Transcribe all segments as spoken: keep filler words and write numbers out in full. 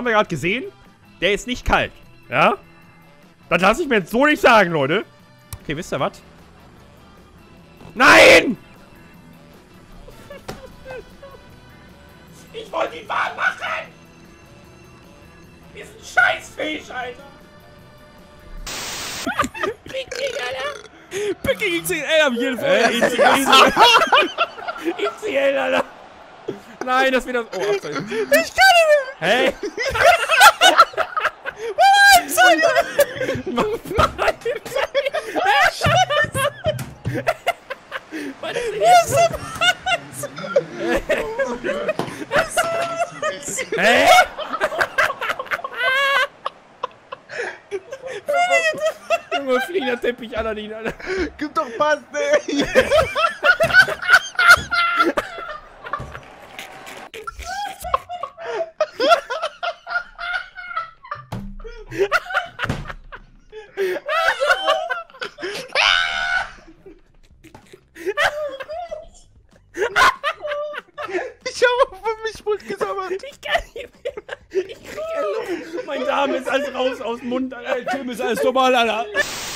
haben wir gerade gesehen. Der ist nicht kalt. Ja? Das lasse ich mir jetzt so nicht sagen, Leute. Okay, wisst ihr was? Nein! Ich wollte ihn warm machen! Wir sind scheißfähig, Alter! Picking, Alter! Picking X L auf jeden Fall! Äh, X L, Alter! Nein, das wird das... Oh, Abzeichen. Ich kann nicht mehr! Hey! Mach mal was ist das? Hä? Junge, fliegender Teppich, Aladdin, Alter. Gib doch Pass, ey! Ich habe für mich Mund gesammelt. Ich kann nicht mehr. Ich krieg keine Luft. Mein Darm ist alles raus aus dem Mund, Alter. Tim ist alles normal, Alter.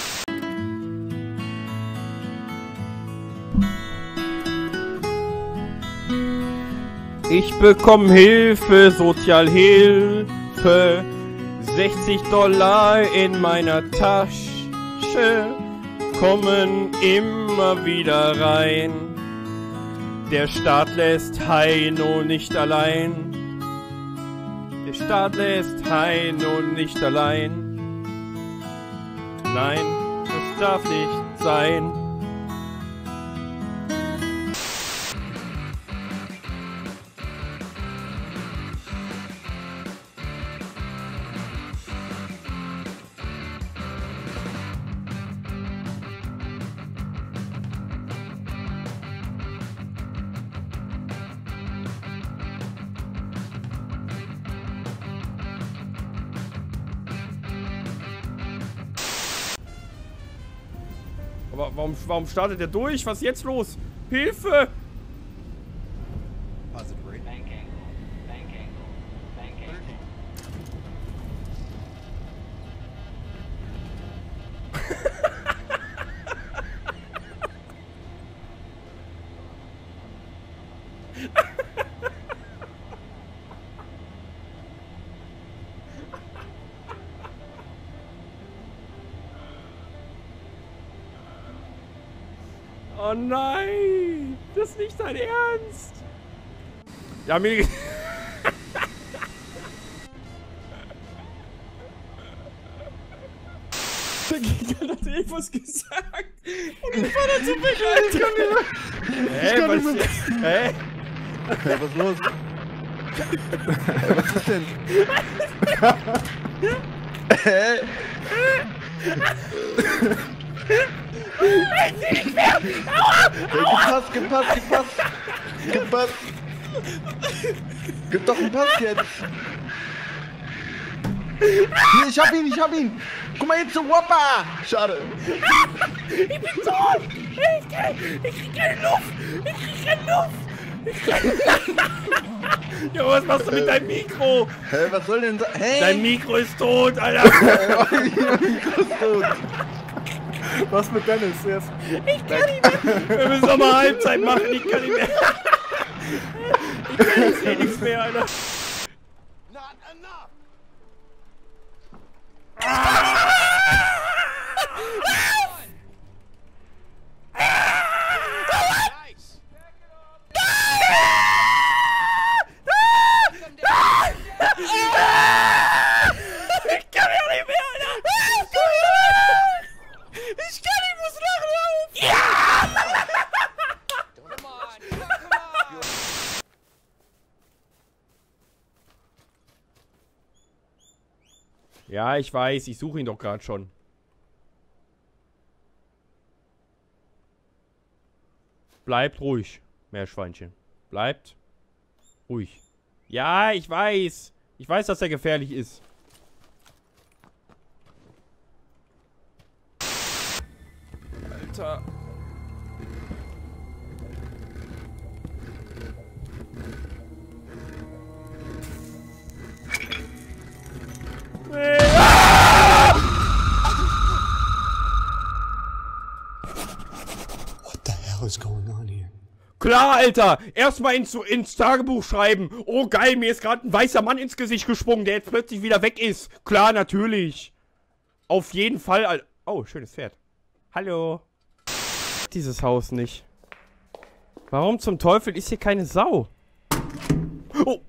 Ich bekomme Hilfe, Sozialhilfe. sechzig Dollar in meiner Tasche kommen immer wieder rein. Der Staat lässt Heino nicht allein. Der Staat lässt Heino nicht allein. Nein, das darf nicht sein. Aber warum, warum startet der durch? Was ist jetzt los? Hilfe! Oh nein! Das ist nicht dein Ernst! Ja, mir... Der Gegner hat irgendwas gesagt! Und ich war da so weg, Alter! Ich kann nicht mehr! Hä, was ist jetzt? Hä? Hey, was ist los? Hey, was ist denn? Hä? Nicht mehr! Aua! Aua! Gepasst, gepasst, gepasst! Gepasst! Gib doch einen Pass jetzt! Hier, ich hab ihn, ich hab ihn! Guck mal jetzt zu Whopper! Schade! Ich bin tot! Ich krieg, ich krieg keine Luft! Ich krieg keine Luft! Ich krieg... Jo, was machst du mit deinem Mikro? Hä, was soll denn sein? Hey! Dein Mikro ist tot, Alter! Mein Mikro ist tot! Was mit Dennis jetzt? Ich kann nicht mehr! Wir müssen doch mal Halbzeit machen, ich kann nicht mehr! Ich kann jetzt eh nichts mehr, Alter! Not enough! Ja, ich weiß, ich suche ihn doch gerade schon. Bleibt ruhig, Meerschweinchen. Bleibt ruhig. Ja, ich weiß. Ich weiß, dass er gefährlich ist. Alter. Klar, Alter. Erstmal ins, ins Tagebuch schreiben. Oh, geil, mir ist gerade ein weißer Mann ins Gesicht gesprungen, der jetzt plötzlich wieder weg ist. Klar, natürlich. Auf jeden Fall, Alter. Oh, schönes Pferd. Hallo. Dieses Haus nicht. Warum zum Teufel ist hier keine Sau? Oh.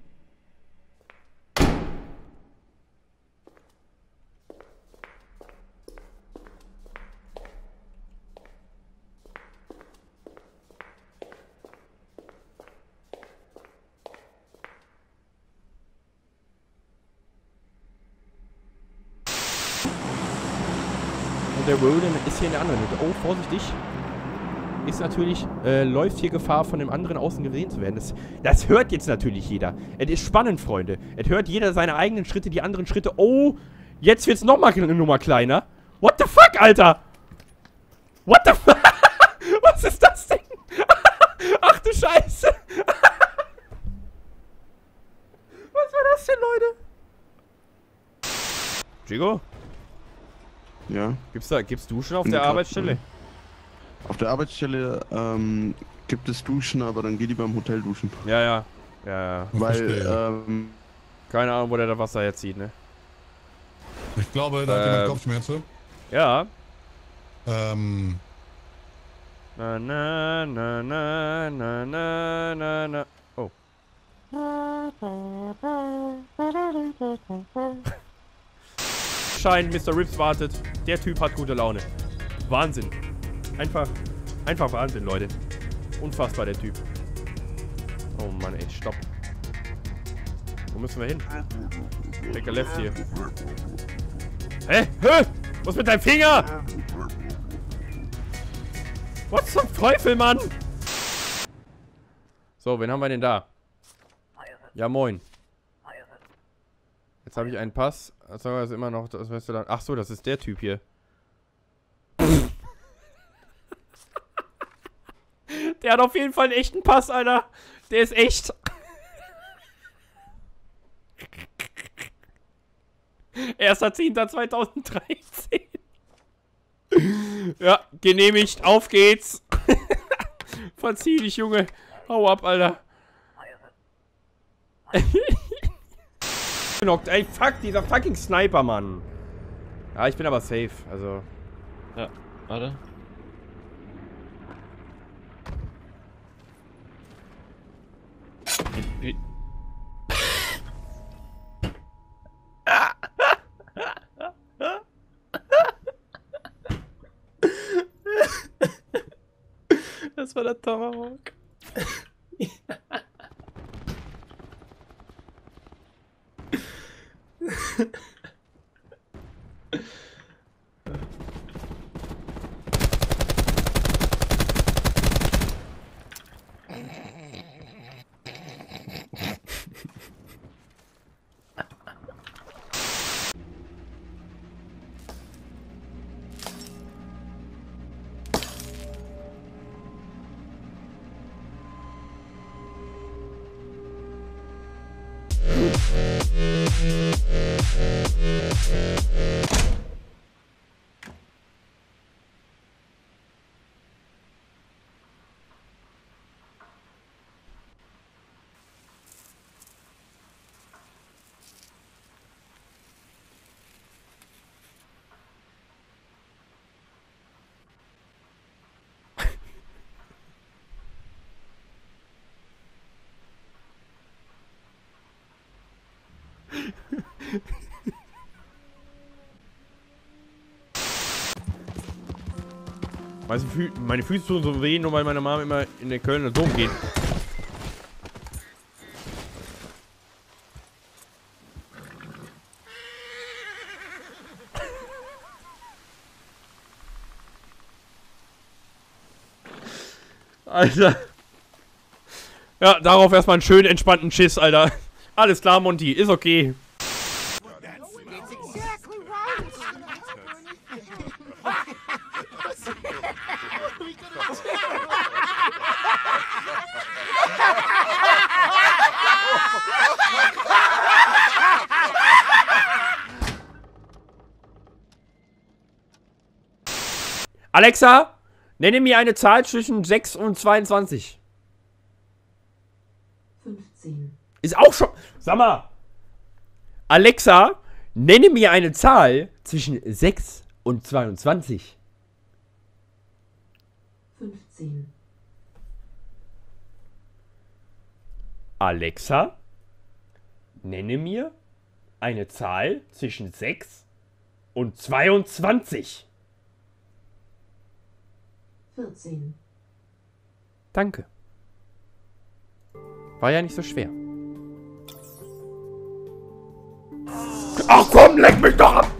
Und der Roden ist hier in der anderen Hütte. Oh, vorsichtig. Ist natürlich, äh, läuft hier Gefahr, von dem anderen außen gesehen zu werden. Das, das hört jetzt natürlich jeder. Es ist spannend, Freunde. Es hört jeder seine eigenen Schritte, die anderen Schritte. Oh, jetzt wird's nochmal eine Nummer kleiner. What the fuck, Alter? What the fuck? Was ist das denn? Ach du Scheiße. Was war das denn, Leute? Chico? Ja. Gibt's da, gibt's Duschen auf Bin der grad- Arbeitsstelle? Auf der Arbeitsstelle ähm, gibt es Duschen, aber dann geh lieber im Hotel duschen. Ja, ja. Ja, ja. Weil, Verstehe. ähm, Keine Ahnung, wo der das Wasser herzieht, ne? Ich glaube, da hat Ähm. jemand Kopfschmerzen. Ja. Ähm, Na, na, na, na, na, na, na, na. Oh. Scheint, Mister Rips wartet. Der Typ hat gute Laune. Wahnsinn. Einfach, einfach Wahnsinn, Leute. Unfassbar, der Typ. Oh Mann, ey, stopp. Wo müssen wir hin? Take a left hier. Hä? Hä? Was mit deinem Finger? Was zum Teufel, Mann? So, wen haben wir denn da? Ja, moin. Jetzt habe ich einen Pass. Also, das ist immer noch das Westerland. Ach so, das ist der Typ hier. Der hat auf jeden Fall einen echten Pass, Alter. Der ist echt. erster zehnter zweitausenddreizehn. Ja, genehmigt. Auf geht's. Verzieh dich, Junge. Hau ab, Alter. Ey, fuck, dieser fucking Sniper, Mann. Ja, ich bin aber safe, also. Ja, warte. Wie, wie? Das war der Tomahawk. Weißt du, Fü meine Füße tun so weh, nur weil meine Mama immer in den Kölner Dom geht. Alter. Ja, darauf erstmal einen schönen, entspannten Schiss, Alter. Alles klar, Monty, ist okay. Alexa, nenne mir eine Zahl zwischen sechs und zweiundzwanzig. fünfzehn. Ist auch schon... Sag mal. Alexa, nenne mir eine Zahl zwischen sechs und zweiundzwanzig. fünfzehn. Alexa, nenne mir eine Zahl zwischen sechs und zweiundzwanzig. vierzehn. Danke. War ja nicht so schwer. Ach komm, leck mich doch ab!